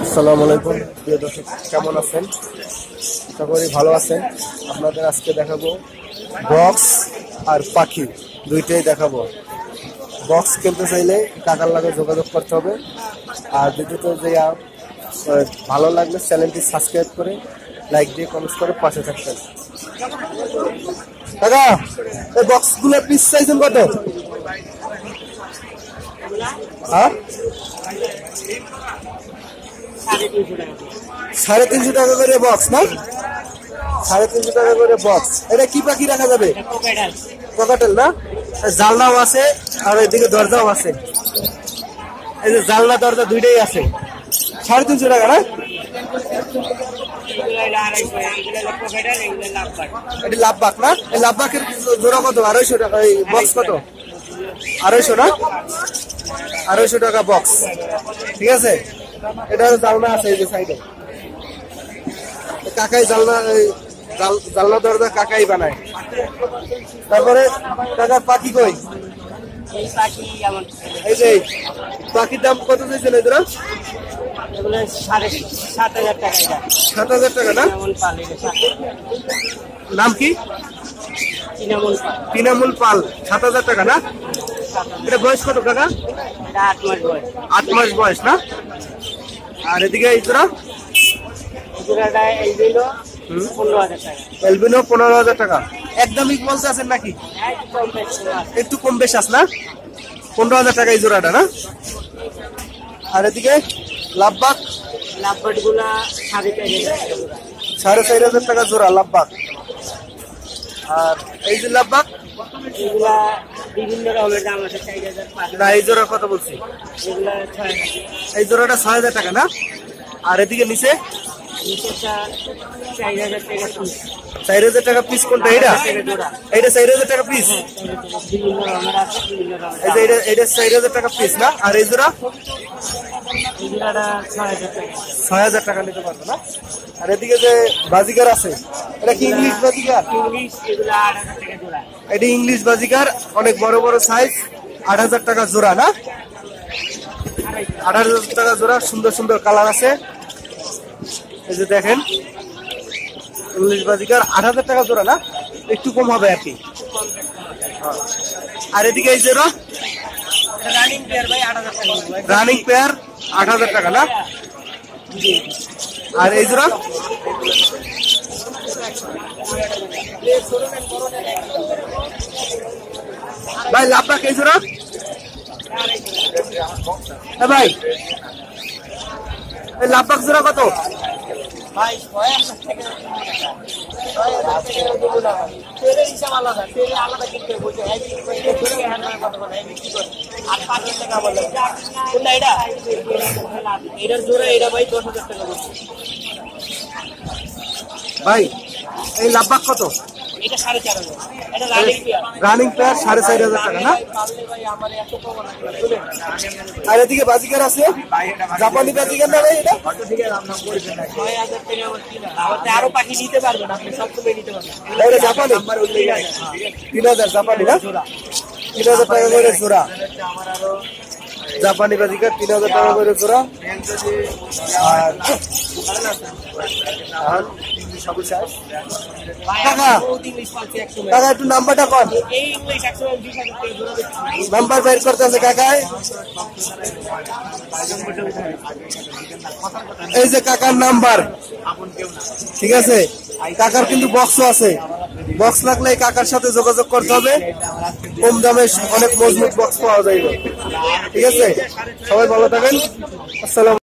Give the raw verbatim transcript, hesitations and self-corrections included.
আসসালামু আলাইকুম প্রিয় দর্শক, কেমন আছেন? আশা করি ভালো আছেন। আপনাদের আজকে দেখাবো বক্স আর পাখি দুইটাই দেখাবো। বক্স কিনতে চাইলে কাকার লাগে যোগাযোগ করতে হবে। আর দ্বিতীয়ত যে ভালো লাগলে চ্যানেলটি সাবস্ক্রাইব করে লাইক দিয়ে কমেন্ট করে পাশে থাকবেন। কাকা, এই বক্সগুলোর পিস চাইছেন কত? হ্যাঁ, সাড়ে তিনশো টাকা করে বক্স না? সাড়ে তিনশো টাকা করে বক্স। এটা কি পাখি রাখা যাবে? ককাটেল না? জানলাও আছে আর এদিকে দরজাও আছে। এই যে জানলা দরজা দুইটাই আছে। সাড়ে তিনশো টাকা না? এটি লাভবাক না? এই লাভবাকের জোড়া কত? আড়াইশো টাকা। এই বক্স কত? আড়াইশো না? আড়াইশো টাকা বক্স। ঠিক আছে, এটা জানলা আছে এই যে সাইডে। কাকাই জানলা, জানলা দরজা কাকাই বানায়। তারপরে কাকার পাখি কই? এই যে পাখির দাম কত চাইছেন? এদের সাত হাজার টাকা। সাত হাজার টাকা না? নাম কি? তৃণমূল পাল। সাত হাজার টাকা না? এটা বয়স কত কাকা? আট মাস বয়স। আট মাস বয়স না? আর এদিকে এই জোড়া পনেরো হাজার টাকা। এলবিনো পনেরো হাজার টাকা। একদমই বলতে আছেন নাকি? একটু কম বেশ আছে না? পনেরো হাজার টাকা এই জোড়াটা না? আর এদিকে লাভবাক? লাভবাক গুলা সাড়ে চার হাজার টাকা জোড়া লাভবাক। আর এই যে লাভবাক এগুলা বিভিন্ন রকমের দাম আছে। না, এই জোড়া কত বলছি? এই জোড়াটা ছয় হাজার টাকা না? আর এদিকে নিচে চার হাজার টাকা পিস। কোনটা এটা? এটা চার হাজার টাকা পিস। এটা চার হাজার টাকা পিস না? আর এই জোড়া ছয় হাজার টাকা নিতে পারবে না? আর এদিকে যে বাজিকার আছে, এটা কি ইংলিশ বাজিকার? এটা ইংলিশ বাজিকার, অনেক বড় বড় সাইজ। আট হাজার টাকা জোড়া না? আট হাজার টাকা জোড়া। সুন্দর সুন্দর কালার আছে। এই যে দেখেন ইংলিশ বাজিকার আট হাজার টাকা জোড়া না? একটু কম হবে আর কি। আর এদিকে এই জোড়া রানিং পেয়ার আট হাজার টাকা না? আর এই জোড়া ভাই লাভবাক এই জোড়া? হ্যাঁ ভাই, এই লাভবাক জোড়া কত? ভাই এই লাভবাক কত? রানিং পেয়ার সাড়ে চার হাজার টাকা না? আর এদিকে বাজিকার আছে, জাপানি বাজিকার না ভাই? এটা আরো পাখি নিতে পারবেন আপনি, সবসময় নিতে পারবেন। জাপানি তিন হাজার জাপানি না? তিন হাজার টাকা করে জোড়া জাপানি বাজিকার, তিন হাজার টাকা করে জোড়া। আর কাকা কাকা একটু নাম্বারটা কর। নাম্বার বের করতে আছে কাকায়। এই যে কাকার নাম্বার, ঠিক আছে? কাকার কিন্তু বক্সও আছে। বক্স লাগলে কাকার সাথে যোগাযোগ করতে হবে। কম দামে অনেক মজবুত বক্স পাওয়া যাবে। ঠিক আছে, সবাই ভালো থাকেন। আসসালাম।